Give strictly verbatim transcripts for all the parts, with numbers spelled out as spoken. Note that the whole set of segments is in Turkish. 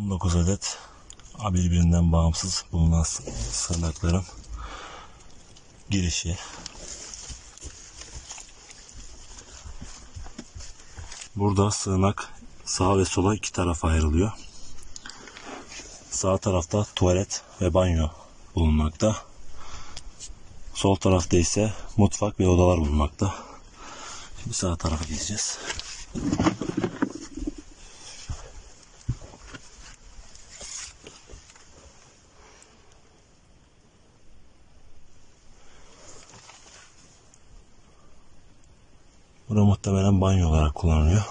on dokuz adet birbirinden bağımsız bulunan sığınakların girişi. Burada sığınak sağa ve sola iki tarafa ayrılıyor. Sağ tarafta tuvalet ve banyo bulunmakta. Sol tarafta ise mutfak ve odalar bulunmakta. Şimdi sağ tarafa gideceğiz. Burası muhtemelen banyo olarak kullanılıyor.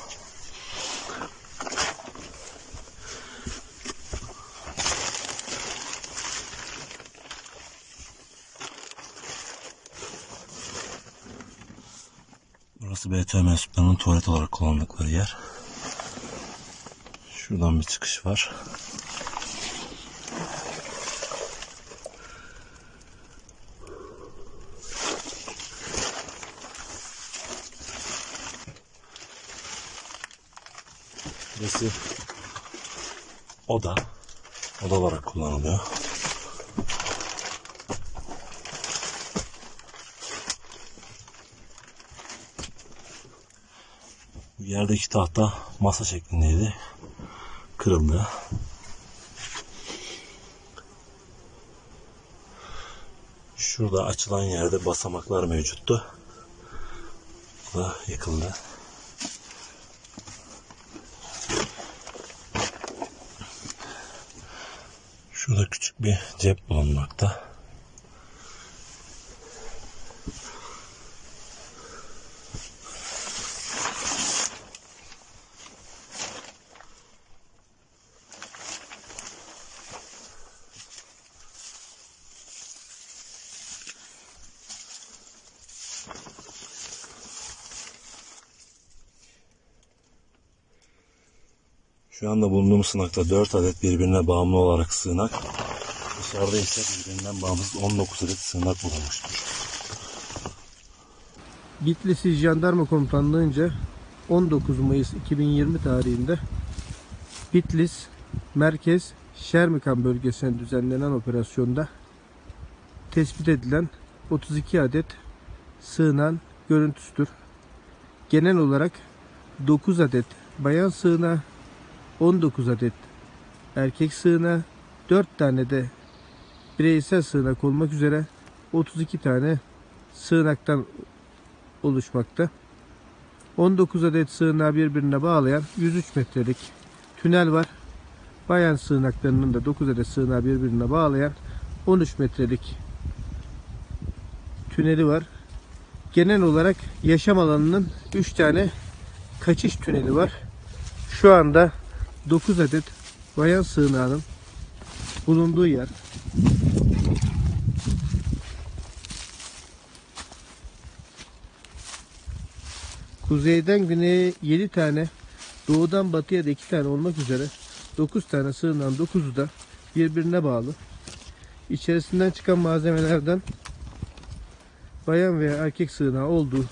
Burası B T O mensuplarının tuvalet olarak kullandıkları yer. Şuradan bir çıkış var. Burası oda. Oda olarak kullanılıyor. Bu yerdeki tahta masa şeklindeydi. Kırıldı. Şurada açılan yerde basamaklar mevcuttu. Bu da yıkıldı. Şurada küçük bir cep bulunmakta. Şu anda bulunduğumuz sığınakta dört adet birbirine bağımlı olarak sığınak. Dışarıda ise birbirinden bağımsız on dokuz adet sığınak bulunmuştur. Bitlis İl Jandarma Komutanlığı'nca on dokuz Mayıs iki bin yirmi tarihinde Bitlis Merkez Şermikan bölgesine düzenlenen operasyonda tespit edilen otuz iki adet sığınağın görüntüsüdür. Genel olarak dokuz adet bayan sığınağı, on dokuz adet erkek sığınağı, dört tane de bireysel sığınak olmak üzere otuz iki tane sığınaktan oluşmakta. on dokuz adet sığınağı birbirine bağlayan yüz üç metrelik tünel var. Bayan sığınaklarının da dokuz adet sığınağı birbirine bağlayan on üç metrelik tüneli var. Genel olarak yaşam alanının üç tane kaçış tüneli var. Şu anda dokuz adet bayan sığınağının bulunduğu yer. Kuzeyden güneye yedi tane, doğudan batıya da iki tane olmak üzere dokuz tane sığınağın dokuzu da birbirine bağlı. İçerisinden çıkan malzemelerden bayan veya erkek sığınağı olduğu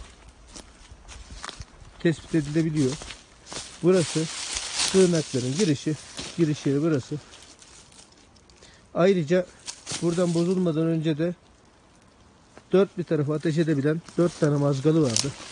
tespit edilebiliyor. Burası sığınakların girişi, giriş yeri burası. Ayrıca buradan bozulmadan önce de dört bir tarafa ateş edebilen dört tane mazgalı vardı.